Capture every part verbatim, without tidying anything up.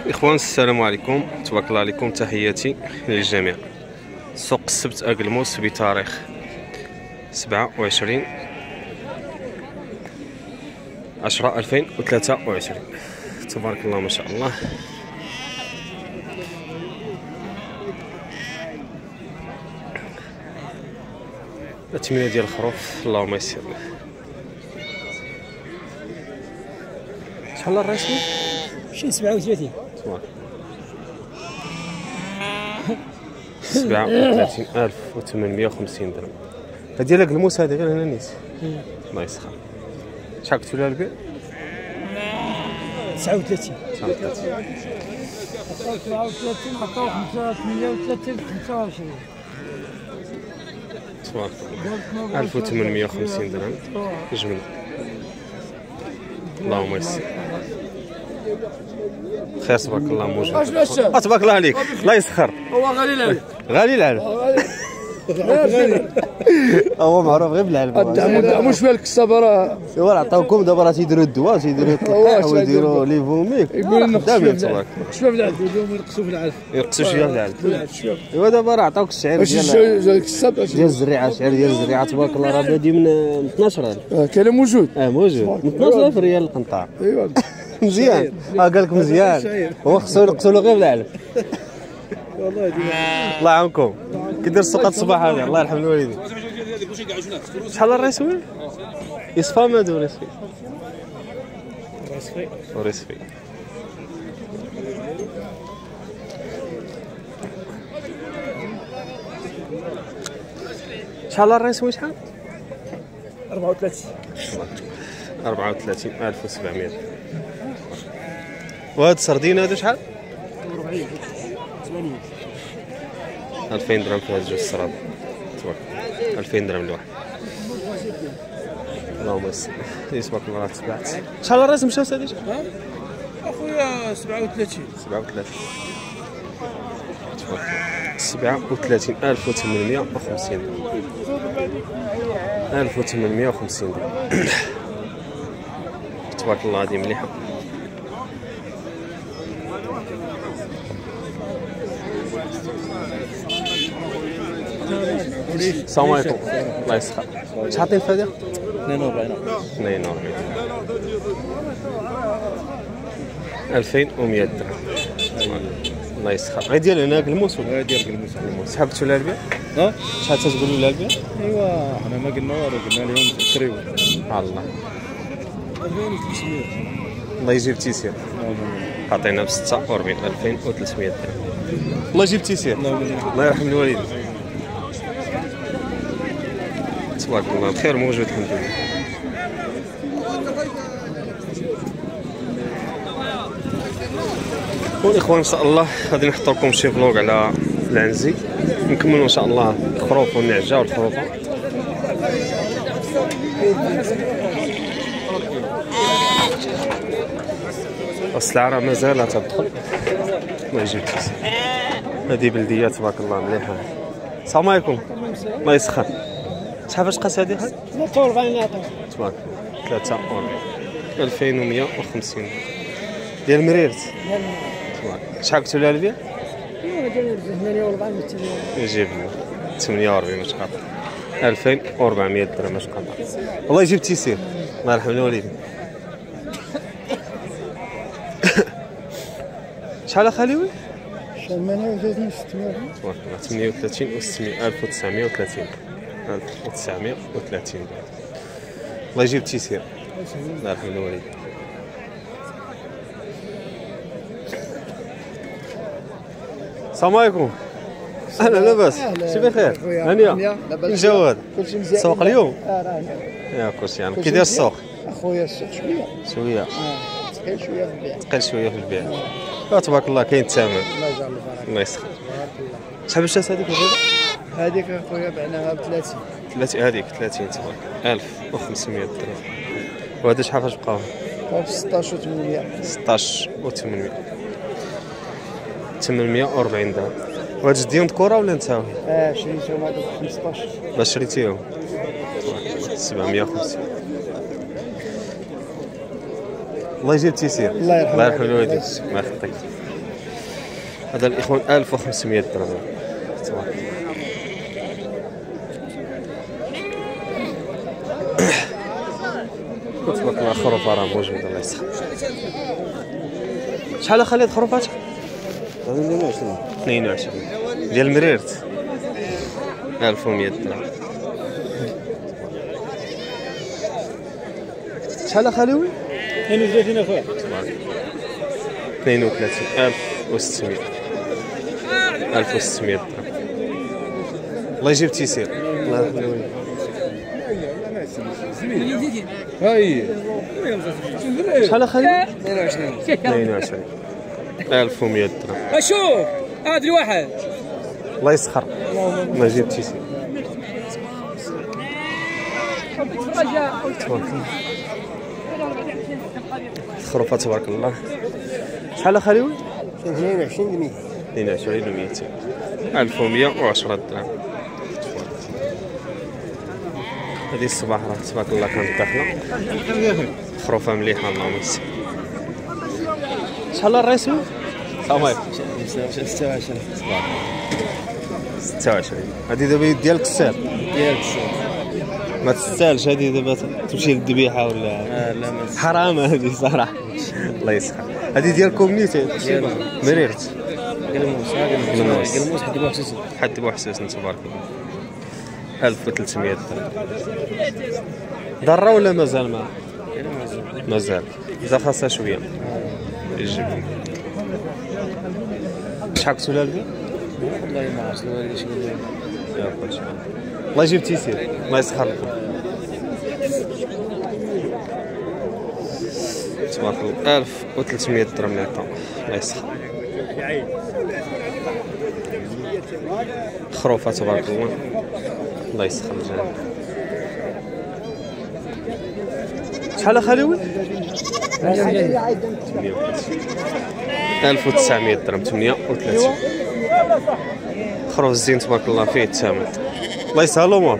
إخوان السلام عليكم، تبارك الله عليكم، تحياتي للجميع. سوق السبت أقلموس بتاريخ سبعة وعشرين عشرة ألفين وثلاثة وعشرين. تبارك الله ما شاء الله. الثمانية ديال الخروف اللهم يسر. شحال الرسمي؟ شي سبعة وثلاثين. سبعة وثلاثين ألف وثمانمائة وخمسين درهم. هادي ديال الموس هذا غير هنا نيت. الله يسخر. شحال قلتوا لها البيع؟ تسعة وثلاثين. تسعة وثلاثين. سبعة وثلاثين عطاو ثمانية وثلاثين خمسة وعشرين. تبارك الله. ألف وثمانمائة وخمسين درهم جملة. اللهم يسر. خير تبارك الله موجود. اه تبارك الله عليك، الله يسخر. هو غالي العلب. غالي العلب. هو معروف غير بالعلب. دعموا شويه الكسابه راه ايوا عطاوكم دابا راه تيديروا الدواء، تيديروا التلقيح ويديروا لي فوميك. يقولوا لنا خدامين تبارك الله. شويه في العلب، يقولوا ينقصوا في العلب. ينقصوا شويه في العلب. ايوا دابا راه عطاوك الشعير ديال الكساب ديال الزريعه، الشعير ديال الزريعه تبارك الله راه بادي من اثناش ألف. كان موجود. اه موجود من اثناش ألف ريال القنطار. ايوا مزيان. اه قال لك مزيان. هو خصو ينقصوا له غير بالعلب. والله الله يعاونكم. كيدير السوق هاد الصباح هذا، الله يرحم الوالدين. شحال الريسوي؟ يصفى ما دو ريسوي؟ ريسفي. وريسفي. شحال الريسوي شحال؟ أربعة وثلاثين. أربعة وثلاثين ألف وسبعمائة. وهاد السردين هادو شحال؟ أربعين. ثمانين. ألفين درهم في هاد جوج السراد. تبارك ألفين درهم لواحد. اللهم يسر. يسبق الله تبعت. شحال الراس مشاو سادي؟ اخويا سبعة وثلاثين. سبعة وثلاثين. تبارك الله. سبعة وثلاثين ألف وثمانمائة وخمسين. ألف وثمانمائة وخمسين درهم. تبارك الله هادي مليحة. السلام عليكم. الله يسخر. شحال عطيني الفادي؟ اثنين وأربعين. اثنين وأربعين. ألفين ومائة درهم. الله يسخر. غير ديال هناك الموس ولا؟ ديال الموس. الموس. شحال قلتوا لها البيع؟ ها؟ شحال تتقولوا لها البيع؟ ايوا حنا ما قلنا والو، قلنا لهم تشريو. الله. ألفين وثلاثمائة. الله يجيب تيسير. عطينا ب ستة وأربعين ألفين وثلاثمائة درهم. الله يجيب تيسير. الله يرحم الوالدين. تبارك الله الخير موجود الحمد لله. والاخوان ان شاء الله غادي نحط لكم شي فلوق على العنزي، نكملوا ان شاء الله الخروف والنعجه والخروفه. السلعه مازال تدخل. الله يجيب تيسير. هذه بلديه تبارك الله مليحه. السلام عليكم. الله يسخر. شحال فاش قاس هذه؟ ثلاثة وأربعين عطاو. تبارك الله. ثلاثة وأربعين. ألفين ومائة وخمسين ديال مريرت. تبارك. شحال قلتوا لها البيع؟ ايوا ديال ثمانية وأربعين وثمانين. يجيب ثمانية وأربعين مش قاطع. ألفين وأربعمائة درهم مش قاطع. الله يجيب تيسير. الله يرحم الوالدين. شحال اخاليوي؟ ثمانية وثلاثين ستمائة. تبارك الله. ثمانية وثلاثين وستمائة. ألف وتسعمائة وثلاثين. ألف وتسعمائة وثلاثين. الله يجيب تيسير. الله يرحم الوالدين. السلام عليكم. اهلا لاباس؟ شي بخير؟ هانيه؟ جواد. كلشي مزيان. السوق اليوم؟ اه راه يا كلشي يعني كي داير السوق؟ اخويا السوق شويه. شويه. اه ثقيل شويه في البيع. ثقيل شويه في البيع. اه تبارك الله كاين الثمن. الله يجعل البركه. الله يسخر. بارك الله. شحال باش هذيك الغيبه؟ هذيك اخويا بعناها ب ثلاثين. ثلاثين. هذيك ثلاثين تبارك. ألف وخمسمائة درهم. وهذا شحال فاش بقاو؟ ب ستطاش وثمانمائة. ستطاش وثمانمائة. ثمانمائة وأربعين درهم. وهاد جديهم ذكوره ولا نساوي؟ اه شريتهم هذوك ب خمسطاش. باش شريتيهم؟ سبعمائة وخمسين. الله يجيب التيسير. الله يرحم الله يرحم الوالدين. الله يخليك. هذا الاخوان ألف وخمسمية درهم. تبارك الله. تبارك الله خروفه راه موجوده الله يسخر. شحال اخا هاد خروفات؟ اثنين وعشرين اثنين وعشرين ديال مريرت ألف ومية درهم. شحال اخا لوي؟ اثنين وثلاثين اخويا. اثنين وثلاثين ألف وستمية ألف وستمية درهم. الله يجيب تيسير. الله يخليك. هاي شحال اخا لوي؟ اثنين وعشرين اثنين وعشرين ألف ومية درهم. شوف هذا الواحد الله يسخر. الله يجيب تيسير. الخروفه تبارك الله. شحال اخا لوي؟ اثنين وعشرين مية اثنين وعشرين و مئتين ألف ومية وعشرة درهم. هذه الصباح راه تبارك الله كانت داخله خروفه مليحه اللهم يسر. شحال الرئيس؟ السلام عليكم. ستة وعشرين ستة وعشرين. هذه دابا ديالك السال ديالك ما تستاهلش هذه دابا تمشي للذبيحه ولا اه لا ما حرام هذه صراحه. الله يسخر. هذه ديالكم نيت مريرت قلموس قلموس. قلموس حد بوحسيس حد بوحسيسن تبارك الله. ألف وثلاثمية درهم. ضرة ولا مازال ما؟ مازال إذا خاصها شوية يجيب. شحال قلتو لها البيع؟ والله ما عرفت والو شي يا خويا الله يجيب تيسير. الله يسخر لكم تبارك الله. ألف وثلاثمية درهم اللي عطاو الله يسخر. خروفه تبارك الله. الله يسخر الجميع. شحال اخا لوي؟ ألف وتسعمية درهم ثمانية وثلاثين. خروف الزين تبارك الله فيه الثمن. الله يسهل الامور.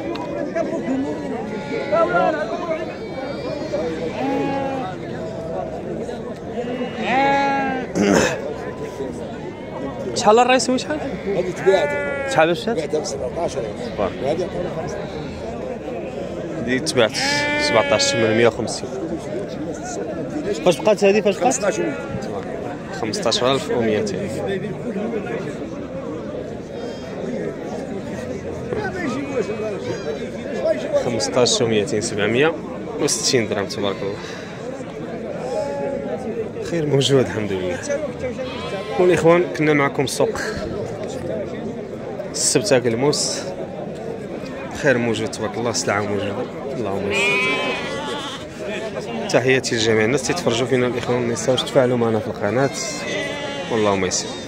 شحال الرئيس وشحال؟ هذه تباعت شحال باش شات؟ بعتها ب سبعطاش بارك. وهذه عطونا خمسطاش. هذه تباعت سبعطاش ثمنمية وخمسين. فاش بقات هذه فاش بقات؟ خمسطاش خمسطاش ألف ومئتين. خمسطاش ومئتين سبعمية وستين درهم تبارك الله. خير موجود الحمد لله. والاخوان كنا معكم سوق السبت الموس. خير موجود تبارك الله. السلعه موجوده اللهم يسر. تحياتي لجميع الناس تتفرجوا فينا الاخوان. ما تنساوش تفاعلوا معنا في القناه واللهم يسر.